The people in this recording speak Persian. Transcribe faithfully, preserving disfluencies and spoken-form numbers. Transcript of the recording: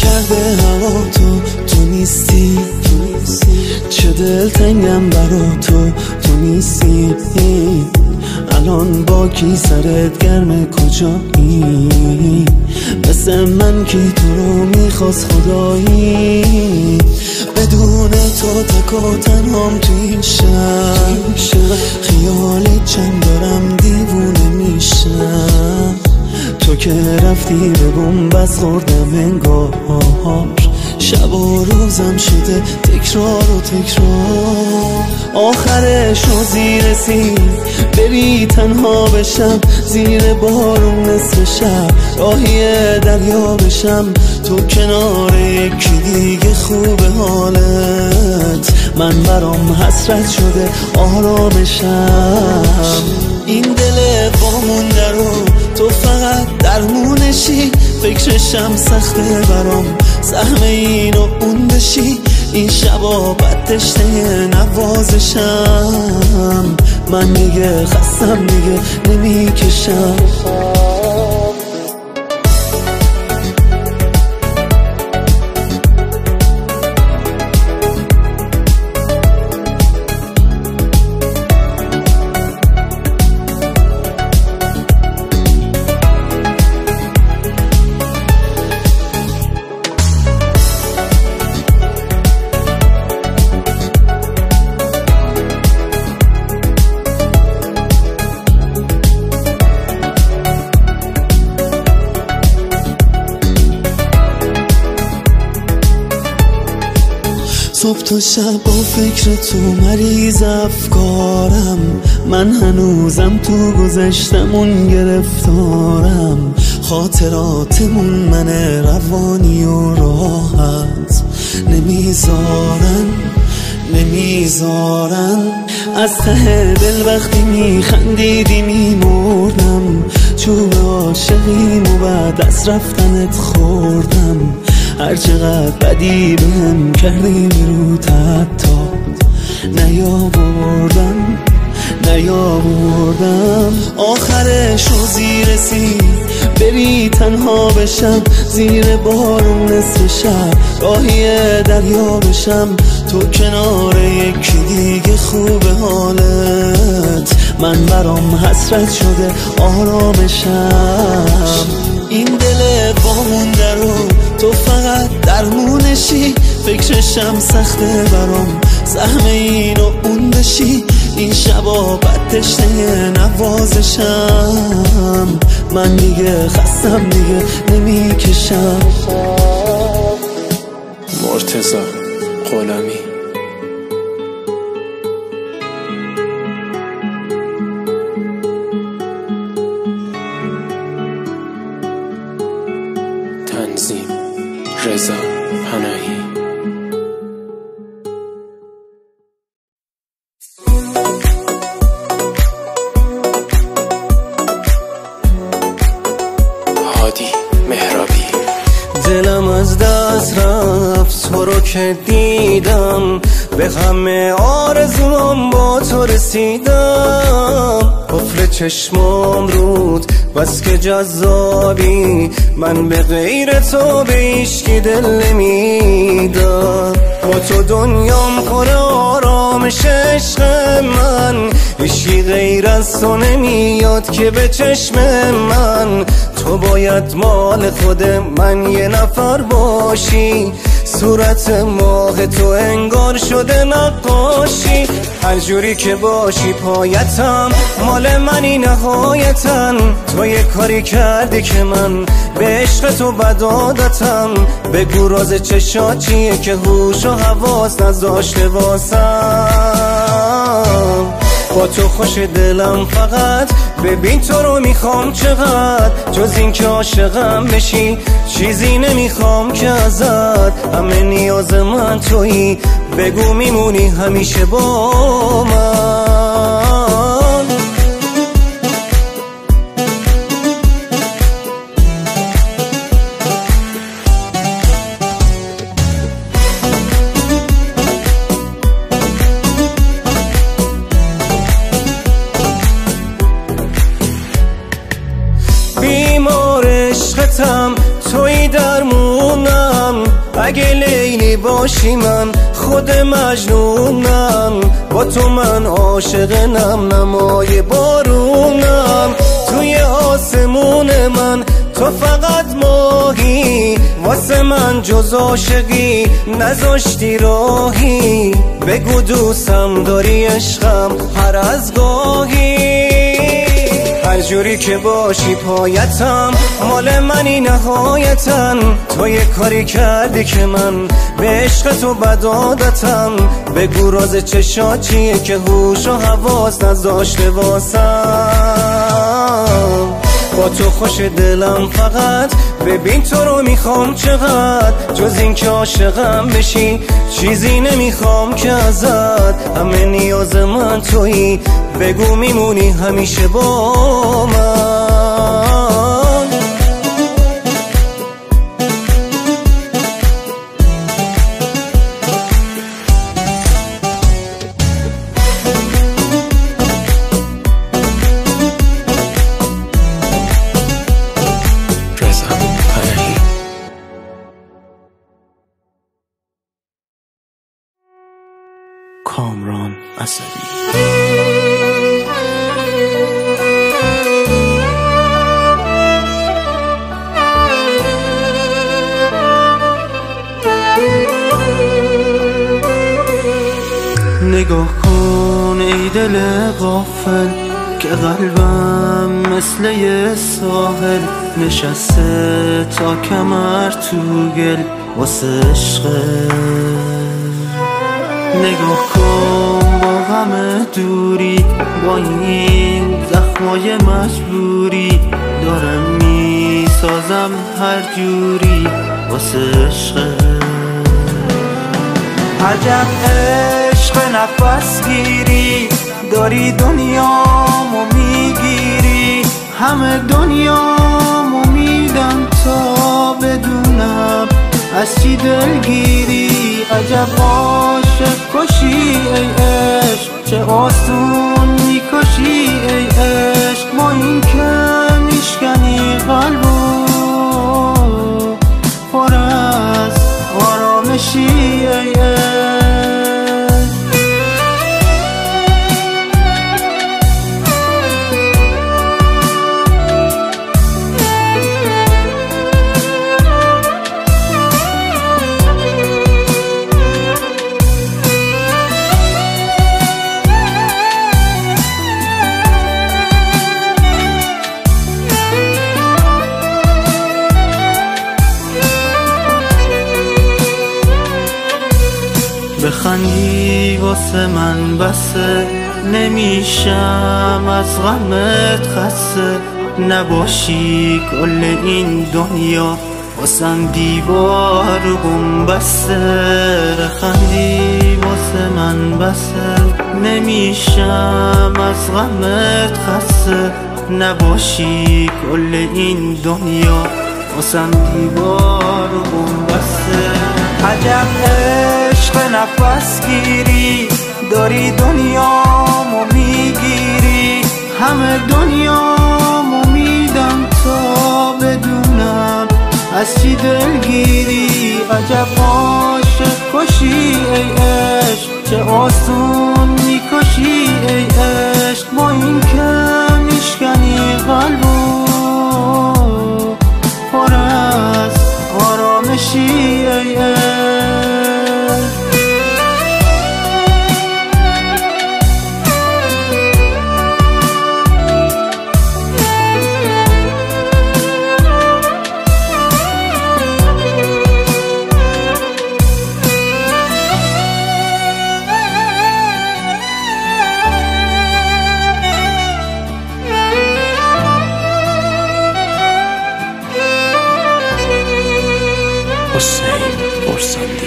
کرده هوا تو تو نیستی چه دلتنگم برا تو تو نیستی الان با کی سرت گرمه کجایی مثل من کی تو رو میخواست خدایی بدون تو تک و تنهام تو این شهر خیال چند دارم دیوونه میشم تو که رفتی به بومبست خوردم انگار شب و روزم شده تکرار و تکرار آخرش روزی رسید بری تنها بشم زیر بارون نصف شب راهی دریا بشم تو کنار یکی دیگه خوبه حالت من برام حسرت شده آرامشم این دل وامونده رو تو فقط درمونشی فکرشم سخته برام سهم این و اون بشی این شبا بد تشنه نوازشم من دیگه خستم دیگه نمیکشم صبح تا شب با فکر تو مریض افکارم من هنوزم تو گذشتمون گرفتارم خاطراتمون من روانی و راحت نمیذارن نمیذارن از ته دل وقتی میخندیدی میمردم چوب عاشقیم و بعد از رفتنت خوردم هر چقدر بدی بهم کردی رو حتی نیاوردم نیاوردم آخرش روزی رسید بری تنها بشم زیر بارون نصف شب راهی دریا بشم تو کنار یکی دیگه خوبه حالت من برام حسرت شده آرامشم این دل وامونده رو تو فقط درمونشی فکرشم سخته برام سهم این و اون بشی این شبا بد تشنه نوازشم من دیگه خستم دیگه نمیکشم مرتضی غلامی تنظیم رضا پناهی هادی مهرابی دلم از دست رفت تو رو که دیدم به همه آرزوام با تو رسیدم قفل چشمام رود بس که جذابی من به غیر تو به هیچکی دل نمیدم با تو دنیام پر آرامش عشق من هیچکی غیر از تو نمیاد که به چشم من تو باید مال خود من یه نفر باشی صورت ماه تو انگار شده نقاشی هر جوری که باشی پایتم مال منی نهایتن تو یه کاری کردی که من به عشق تو بد عادتم بگو راز چشات چیه که هوش و حواس نذاشته واسم با تو خوش دلم فقط ببین تو رو میخوام چقدر جز این که عاشقم بشی چیزی نمیخوام که ازت همه نیاز من تویی بگو میمونی همیشه با من بیمار عشقتم توی درمونم اگه لیلی باشی من خود مجنونم، با تو من عاشق نم نمای بارونم. توی آسمون من تو فقط ماهی، واسه من جز عاشقی نذاشتی راهی. بگو دوستم داری عشقم هر از گاهی، هر جوری که باشی پایتم مال منی نهایتن. تو یه کاری کردی که من به عشق تو بد عادتم. بگو راز چشات چیه که هوش و حواس نذاشته واسم. با تو خوش دلم فقط، ببین تو رو میخوام چقدر. جز این که عاشقم بشی چیزی نمیخوام که ازت. همه نیاز من تویی، بگو میمونی همیشه با من. کامران اسدی. نگاه کن ای دل غافل که قلبم مثل یه ساحل نشسته تا کمر تو گل واسه عشقه. نگاه کن با غم دوری، با این زخمای مجبوری دارم میسازم هر جوری واسه عشقه. عجب عشق نفس گیری داری، دنیامو میگیری. همه دنیامو میدم تا بدونم از چی دلگیری. عجب عاشق کشی ای عشق، چه آسون میکشی ای عشق. ما این که میشکنی قلبو پر از آرامشی ای عشق. بخندی واسه من بسه، نمیشم از غمت خسته. نباشی کل این دنیا واسم دیوار بم بسته. بخندی واسه من بسه، نمیشم از غمت خسته. نباشی کل این دنیا واسم دیوار بم بسته. عجب عشق نفس گیری داری، دنیامو میگیری. همه دنیامو میدم تا بدونم از چی دلگیری. عجب عاشق کشی ای عشق، چه آسون میکشی ای عشق. ما این که میشکنی قلبو پر از آرامشی ای عشق. حسین برسنده.